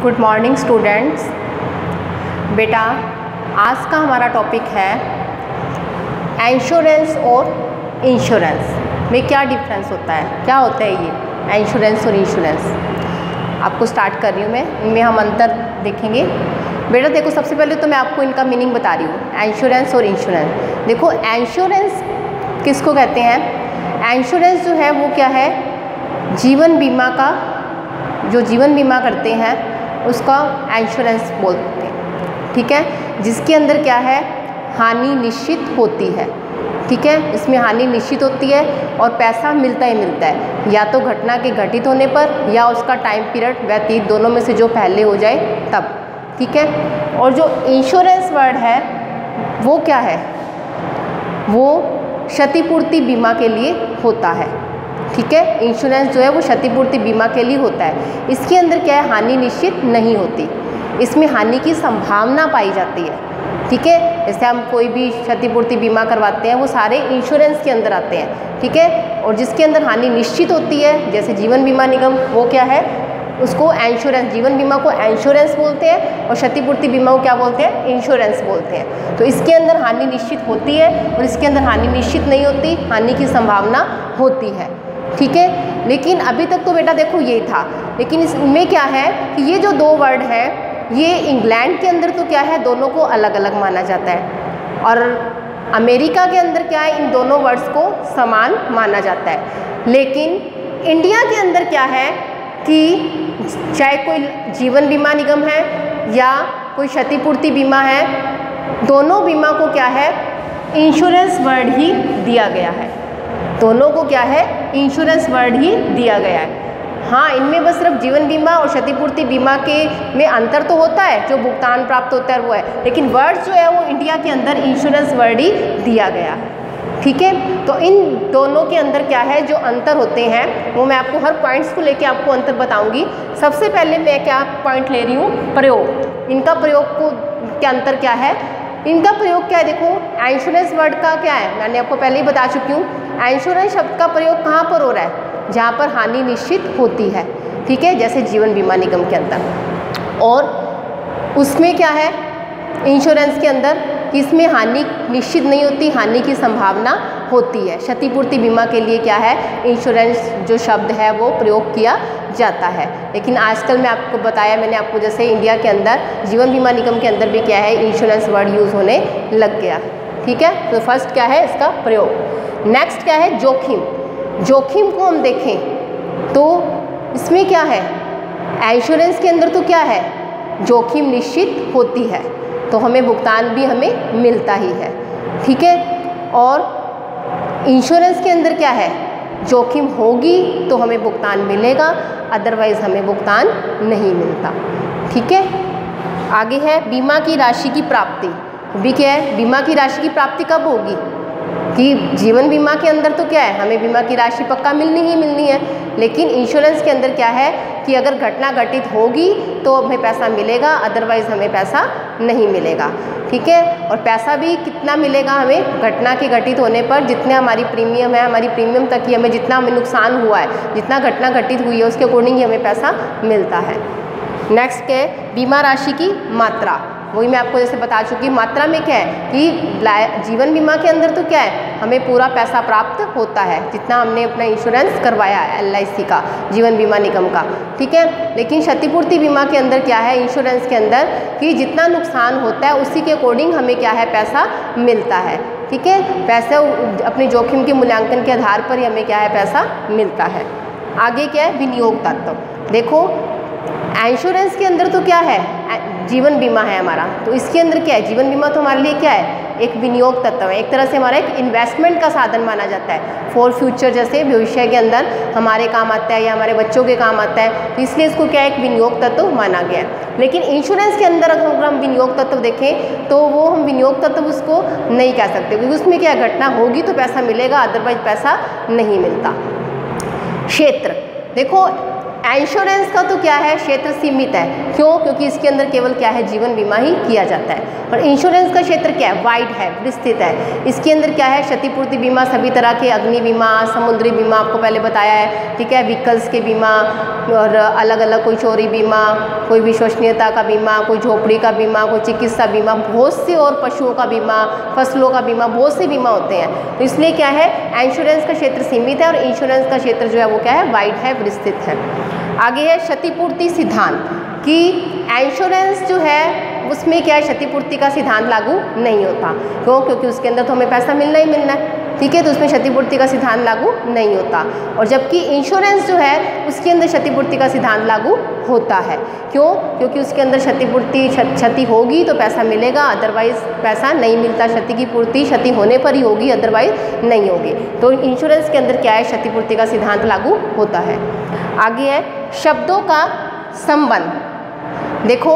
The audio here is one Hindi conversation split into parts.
Good morning students. बेटा आज का हमारा टॉपिक है इंश्योरेंस और इंश्योरेंस में क्या डिफरेंस होता है, क्या होता है ये इंश्योरेंस और इंश्योरेंस। आपको स्टार्ट कर रही हूँ मैं, इनमें हम अंतर देखेंगे। बेटा देखो, सबसे पहले तो मैं आपको इनका मीनिंग बता रही हूँ, इंश्योरेंस और इंश्योरेंस। देखो इंश्योरेंस किसको कहते हैं? इंश्योरेंस जो है वो क्या है, जीवन बीमा का, जो जीवन बीमा करते हैं उसका इंश्योरेंस बोलते हैं, ठीक है। जिसके अंदर क्या है, हानि निश्चित होती है, ठीक है। इसमें हानि निश्चित होती है और पैसा मिलता ही मिलता है, या तो घटना के घटित होने पर या उसका टाइम पीरियड व्यतीत, दोनों में से जो पहले हो जाए तब, ठीक है। और जो इंश्योरेंस वर्ड है वो क्या है, वो क्षतिपूर्ति बीमा के लिए होता है, ठीक है। इंश्योरेंस जो है वो क्षतिपूर्ति बीमा के लिए होता है। इसके अंदर क्या है, हानि निश्चित नहीं होती, इसमें हानि की संभावना पाई जाती है, ठीक है। जैसे हम कोई भी क्षतिपूर्ति बीमा करवाते हैं वो सारे इंश्योरेंस के अंदर आते हैं, ठीक है। और जिसके अंदर हानि निश्चित होती है, जैसे जीवन बीमा निगम, वो क्या है, उसको इंश्योरेंस, जीवन बीमा को इंश्योरेंस बोलते हैं और क्षतिपूर्ति बीमा को क्या बोलते हैं, इंश्योरेंस बोलते हैं। तो इसके अंदर हानि निश्चित होती है और इसके अंदर हानि निश्चित नहीं होती, हानि की संभावना होती है, ठीक है। लेकिन अभी तक तो बेटा देखो ये था, लेकिन इसमें क्या है कि ये जो दो वर्ड है ये इंग्लैंड के अंदर तो क्या है, दोनों को अलग अलग माना जाता है, और अमेरिका के अंदर क्या है, इन दोनों वर्ड्स को समान माना जाता है। लेकिन इंडिया के अंदर क्या है कि चाहे कोई जीवन बीमा निगम है या कोई क्षतिपूर्ति बीमा है, दोनों बीमा को क्या है, इंश्योरेंस वर्ड ही दिया गया है, दोनों को क्या है, इंश्योरेंस वर्ड ही दिया गया है। हाँ, इनमें बस सिर्फ जीवन बीमा और क्षतिपूर्ति बीमा के में अंतर तो होता है, जो भुगतान प्राप्त होता है वो है, लेकिन वर्ड जो है वो इंडिया के अंदर इंश्योरेंस वर्ड ही दिया गया है, ठीक है। तो इन दोनों के अंदर क्या है, जो अंतर होते हैं वो मैं आपको हर पॉइंट्स को लेके आपको अंतर बताऊंगी। सबसे पहले मैं क्या पॉइंट ले रही हूँ, प्रयोग। इनका प्रयोग को क्या अंतर क्या है, इनका प्रयोग क्या है। देखो इंश्योरेंस वर्ड का क्या है, मैंने आपको पहले ही बता चुकी हूँ। इंश्योरेंस शब्द का प्रयोग कहाँ पर हो रहा है, जहाँ पर हानि निश्चित होती है, ठीक है, जैसे जीवन बीमा निगम के अंदर। और उसमें क्या है, इंश्योरेंस के अंदर, इसमें हानि निश्चित नहीं होती, हानि की संभावना होती है। क्षतिपूर्ति बीमा के लिए क्या है, इंश्योरेंस जो शब्द है वो प्रयोग किया जाता है। लेकिन आजकल मैं आपको बताया, मैंने आपको जैसे इंडिया के अंदर जीवन बीमा निगम के अंदर भी क्या है, इंश्योरेंस वर्ड यूज़ होने लग गया, ठीक है। तो फर्स्ट क्या है इसका प्रयोग। नेक्स्ट क्या है, जोखिम। जोखिम को हम देखें तो इसमें क्या है, इंश्योरेंस के अंदर तो क्या है, जोखिम निश्चित होती है, तो हमें भुगतान भी हमें मिलता ही है, ठीक है। और इंश्योरेंस के अंदर क्या है, जोखिम होगी तो हमें भुगतान मिलेगा, अदरवाइज हमें भुगतान नहीं मिलता, ठीक है। आगे है बीमा की राशि की प्राप्ति। भी क्या है, बीमा की राशि की प्राप्ति कब होगी, कि जीवन बीमा के अंदर तो क्या है, हमें बीमा की राशि पक्का मिलनी ही मिलनी है, लेकिन इंश्योरेंस के अंदर क्या है कि अगर घटना घटित होगी तो हमें पैसा मिलेगा, अदरवाइज हमें पैसा नहीं मिलेगा, ठीक है। और पैसा भी कितना मिलेगा हमें, घटना के घटित होने पर जितने हमारी प्रीमियम है, हमारी प्रीमियम तक ही हमें जितना हमें नुकसान हुआ है, जितना घटना घटित हुई है उसके अकॉर्डिंग ही हमें पैसा मिलता है। नेक्स्ट क्या है, बीमा राशि की मात्रा। वही मैं आपको जैसे बता चुकी, मात्रा में क्या है कि जीवन बीमा के अंदर तो क्या है, हमें पूरा पैसा प्राप्त होता है जितना हमने अपना इंश्योरेंस करवाया है, LIC का, जीवन बीमा निगम का, ठीक है। लेकिन क्षतिपूर्ति बीमा के अंदर क्या है, इंश्योरेंस के अंदर, कि जितना नुकसान होता है उसी के अकॉर्डिंग हमें क्या है, पैसा मिलता है, ठीक है। पैसा अपने जोखिम के मूल्यांकन के आधार पर ही हमें क्या है, पैसा मिलता है। आगे क्या है, विनियोग तत्व। देखो इंश्योरेंस के अंदर तो क्या है, जीवन बीमा है हमारा, तो इसके अंदर क्या है, जीवन बीमा तो हमारे लिए क्या है, एक विनियोग तत्व है, एक तरह से हमारा एक इन्वेस्टमेंट का साधन माना जाता है फॉर फ्यूचर, जैसे भविष्य के अंदर हमारे काम आता है या हमारे बच्चों के काम आता है, तो इसलिए इसको क्या है, एक विनियोग तत्व माना गया है। लेकिन इंश्योरेंस के अंदर अगर हम विनियोग तत्व देखें तो वो हम विनियोग तत्व उसको नहीं कह सकते, क्योंकि उसमें क्या घटना होगी तो पैसा मिलेगा, अदरवाइज पैसा नहीं मिलता। क्षेत्र। देखो इंश्योरेंस का तो क्या है, क्षेत्र सीमित है। क्यों? क्योंकि इसके अंदर केवल क्या है, जीवन बीमा ही किया जाता है। और इंश्योरेंस का क्षेत्र क्या है, वाइड है, विस्तृत है। इसके अंदर क्या है, क्षतिपूर्ति बीमा, सभी तरह के अग्नि बीमा, समुद्री बीमा आपको पहले बताया है, ठीक है, व्हीकल्स के बीमा और अलग अलग, कोई चोरी बीमा, कोई विश्वसनीयता का बीमा, कोई झोपड़ी का बीमा, कोई चिकित्सा बीमा, बहुत से और पशुओं का बीमा, फसलों का बीमा, बहुत से बीमा होते हैं। तो इसलिए क्या है, इंश्योरेंस का क्षेत्र सीमित है और इंश्योरेंस का क्षेत्र जो है वो क्या है, वाइड है, विस्तृत है। आगे है क्षतिपूर्ति सिद्धांत, कि इंश्योरेंस जो है उसमें क्या है, क्षतिपूर्ति का सिद्धांत लागू नहीं होता। क्यों? क्योंकि उसके अंदर तो हमें पैसा मिलना ही मिलना है, ठीक है, तो उसमें क्षतिपूर्ति का सिद्धांत लागू नहीं होता। और जबकि इंश्योरेंस जो है उसके अंदर क्षतिपूर्ति का सिद्धांत लागू होता है। क्यों? क्योंकि उसके अंदर क्षतिपूर्ति, क्षति होगी तो पैसा मिलेगा, अदरवाइज पैसा नहीं मिलता। क्षति की पूर्ति क्षति होने पर ही होगी, अदरवाइज नहीं होगी। तो इंश्योरेंस के अंदर क्या है, क्षतिपूर्ति का सिद्धांत लागू होता है। आगे है शब्दों का संबंध। देखो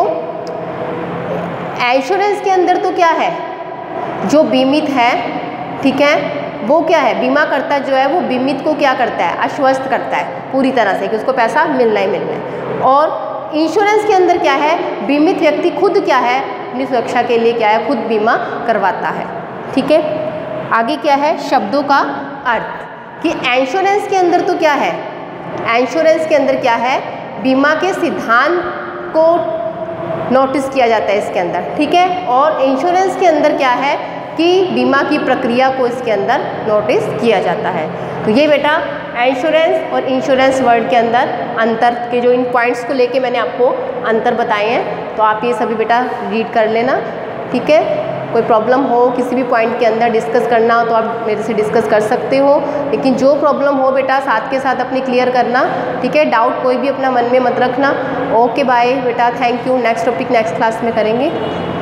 इंश्योरेंस के अंदर तो क्या है, जो बीमित है, ठीक है, वो क्या है, बीमा करता जो है वो बीमित को क्या करता है, आश्वस्त करता है पूरी तरह से कि उसको पैसा मिलना ही मिलना है। और इंश्योरेंस के अंदर क्या है, बीमित व्यक्ति खुद क्या है, अपनी सुरक्षा के लिए क्या है, खुद बीमा करवाता है, ठीक है। आगे क्या है, शब्दों का अर्थ, कि इंश्योरेंस के अंदर तो क्या है, इंश्योरेंस के अंदर क्या है, बीमा के सिद्धांत को नोटिस किया जाता है इसके अंदर, ठीक है। और इंश्योरेंस के अंदर क्या है कि बीमा की प्रक्रिया को इसके अंदर नोटिस किया जाता है। तो ये बेटा इंश्योरेंस और इंश्योरेंस वर्ड के अंदर अंतर के जो इन पॉइंट्स को लेके मैंने आपको अंतर बताए हैं, तो आप ये सभी बेटा रीड कर लेना, ठीक है। कोई प्रॉब्लम हो, किसी भी पॉइंट के अंदर डिस्कस करना हो तो आप मेरे से डिस्कस कर सकते हो, लेकिन जो प्रॉब्लम हो बेटा साथ के साथ अपनी क्लियर करना, ठीक है। डाउट कोई भी अपना मन में मत रखना। ओके बाय बेटा, thank you. Next topic next class में करेंगे।